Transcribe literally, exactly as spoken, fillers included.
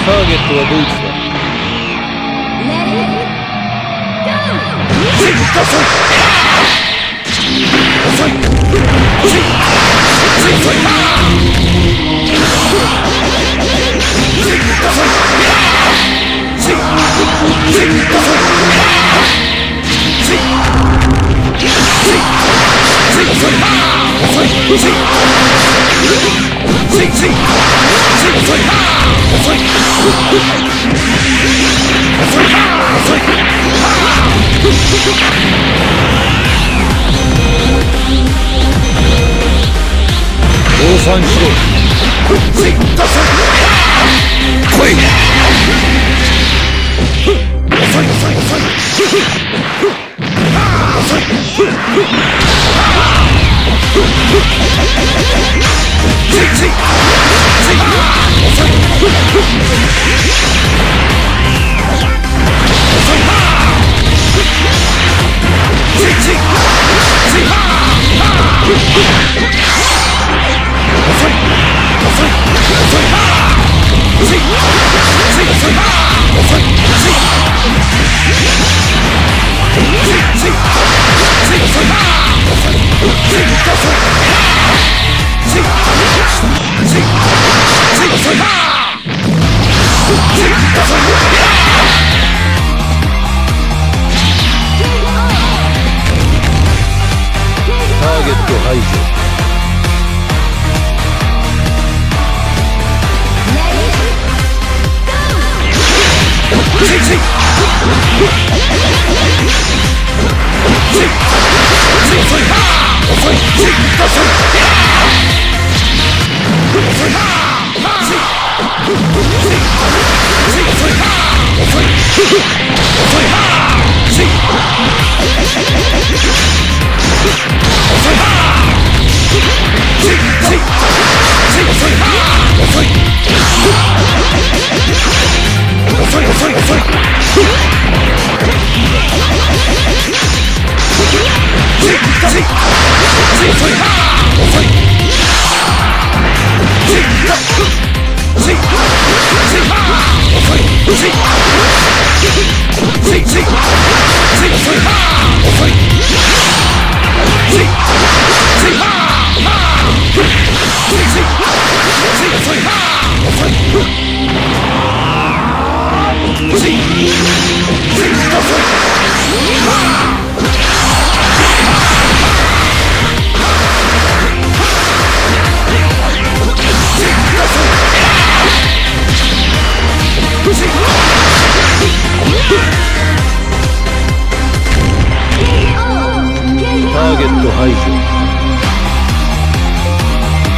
ターゲットはドイツだ。降参しろ。来い。遅い遅い遅い。遅い。ついつい。つい。遅い。遅い。ついつい。つい。遅い。遅い。遅い。遅い。つい。つい。遅い。遅い。つい。つい。つい。つい。遅い。遅い。つい。遅い。つい。つい。つい。遅い。つい。遅い。ターゲット排除。ついついついついついつい遅いつい遅い遅いつい遅い遅い遅いつい遅いついついつい遅い遅い遅い遅い遅いついついつい遅い遅いついついつい遅いついついついつい遅い遅いついついついついつい遅い遅いついつい遅いターゲット排除。